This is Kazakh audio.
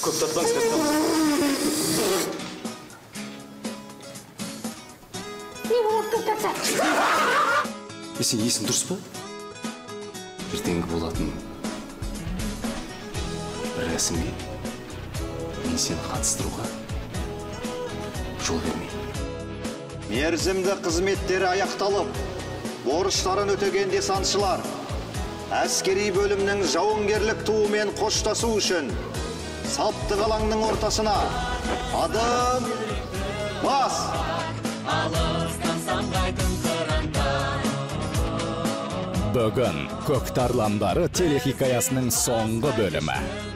Көп тартпаңыз, капитан. Не болады көп тартса? Сен есің дұрыс па? Ертеңгі болатын бір рәсімге мен сені қатыстыруға жол бермеймін. Мерзімді қызметтері аяқталып, борыштарын өтеген десантшылар әскери бөлімнің жауынгерлік туымен қоштасу үшін саптық алаңның ортасына адым бас! Бүгін «Көк тарландары» телехикаясының соңғы бөлімі.